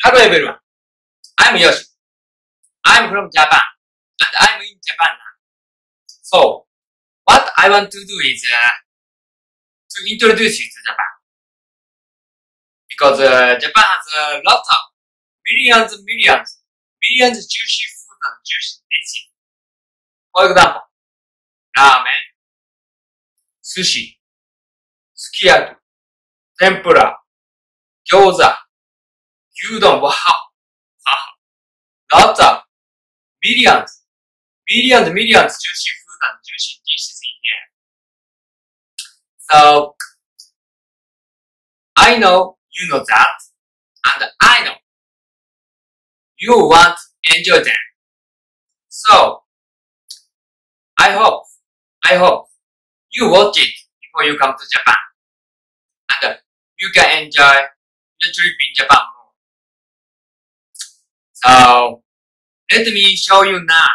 Hello everyone, I'm Yoshi. I'm from Japan and I'm in Japan now. So, what I want to do is to introduce you to Japan. Because Japan has a lot of millions juicy food and juicy dishes. For example, ramen, sushi, sukiyaki, tempura, gyoza, gyudon, wow. Lots of millions juicy food and juicy dishes in here. So, I know you know that, and I know you want to enjoy them. So, I hope you watch it before you come to Japan, and you can enjoy your trip in Japan more. So, let me show you now.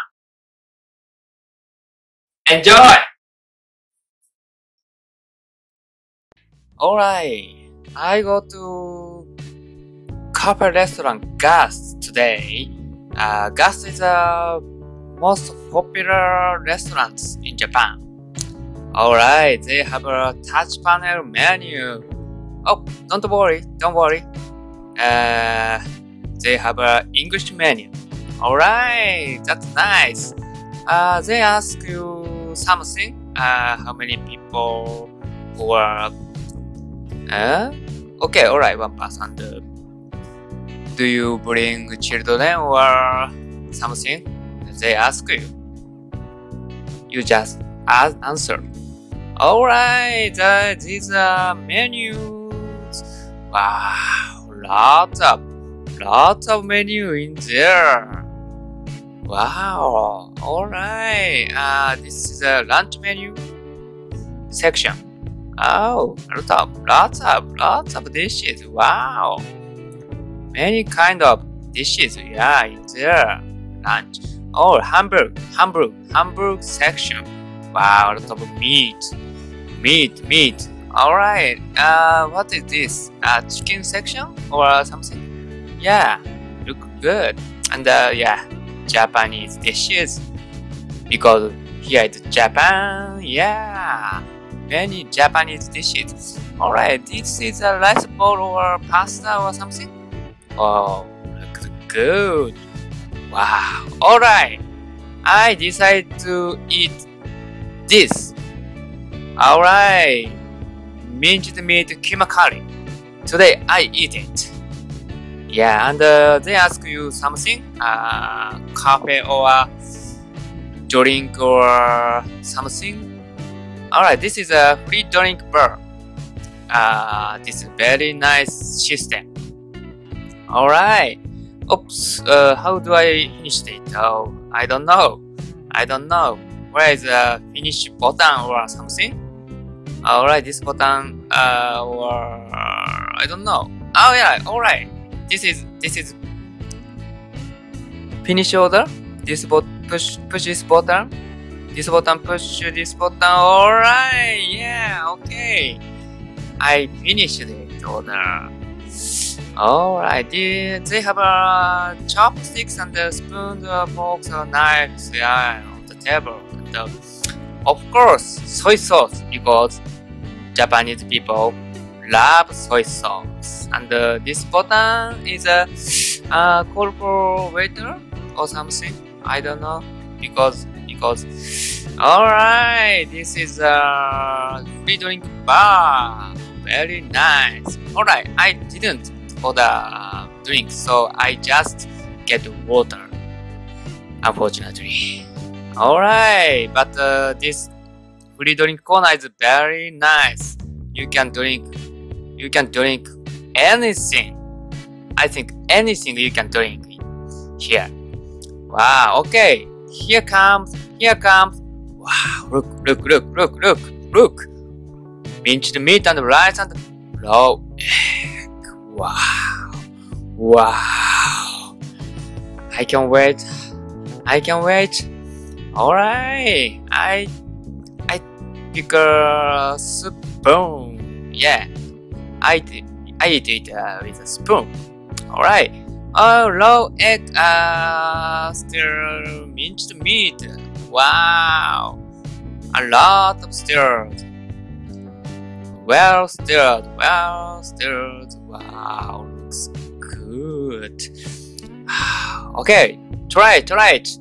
Enjoy! Alright, I go to cafe restaurant Gas today. Gas is the most popular restaurants in Japan. Alright, they have a touch panel menu. Oh, don't worry. They have an English menu. Alright, that's nice. They ask you something. How many people who are... Okay, alright, one person. Do you bring children or something? They ask you. You just answer. Alright, these are menus. Wow, lots of menu in there. Wow, alright. This is a lunch menu section. Oh, lots of dishes. Wow, many kind of dishes. Yeah, in there. Lunch. Oh, Hamburg section. Wow, a lot of meat. Alright. What is this? Chicken section or something? Yeah, look good. And yeah, Japanese dishes. Because here is Japan. Yeah, many Japanese dishes. Alright, this is a rice bowl or pasta or something. Oh, looks good. Wow. Alright, I decided to eat this. Alright, Minced Meat Keema Curry. Today I eat it. Yeah, and they ask you something, coffee or drink or something. Alright, this is a free drink bar. This is very nice system. Alright. Oops, how do I finish it? Oh, I don't know. Where is the finish button or something? Alright, this button, or I don't know. Oh yeah, alright. This is finish order. This push this button. This button push this button. Alright, yeah, okay. I finished the order. Alright, they have chopsticks and spoons, forks, knives, yeah, on the table. And, of course, soy sauce, because Japanese people love soy sauce. And this button is a call for waiter or something. I don't know, because alright, this is a free drink bar. Very nice. Alright, I didn't order drink, so I just get water, unfortunately. Alright, but this free drink corner is very nice. You can drink anything. I think anything you can drink here. Wow, okay. Here comes. Wow, look. Minced meat and rice and raw egg. Wow. I can wait. Alright. I pick a spoon. Yeah. I eat it with a spoon. Alright. Oh, raw egg, still minced meat. Wow, a lot of stirred. Well stirred, well stirred. Wow, looks good. Okay, try it, try it.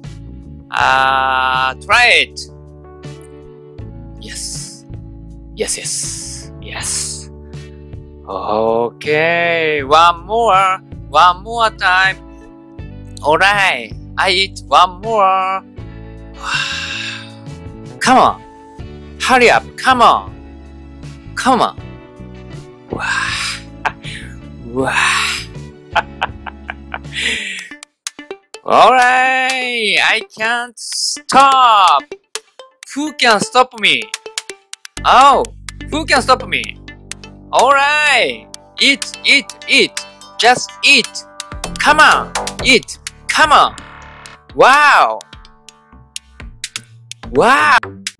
Try it. Yes, yes, yes, yes. Okay, one more time. Alright, I eat one more. Come on, hurry up, come on, come on. Wow. Alright, I can't stop. Who can stop me? Oh, who can stop me? Alright, eat, eat, eat. Just eat. Come on, eat. Come on. Wow. Wow.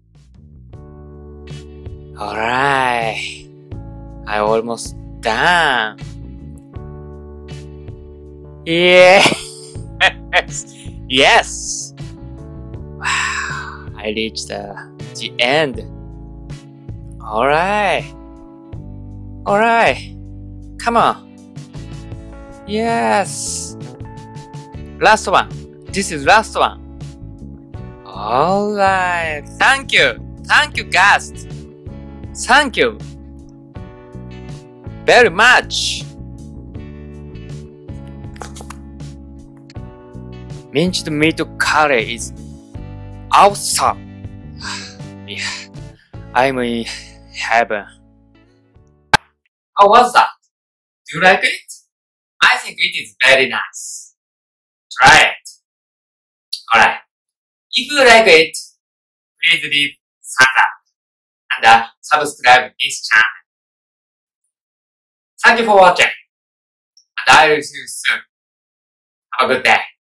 Alright, I almost done. Yes, yes. Wow, I reached the end. Alright, alright. Come on. Yes. Last one. This is last one. Alright. Thank you. Thank you, guys. Thank you very much. Minced meat curry is awesome. Yeah, I'm in heaven. How was that? Do you like it? I think it is very nice. Try it. Alright. If you like it, please leave thumbs up and subscribe this channel. Thank you for watching, and I will see you soon. Have a good day.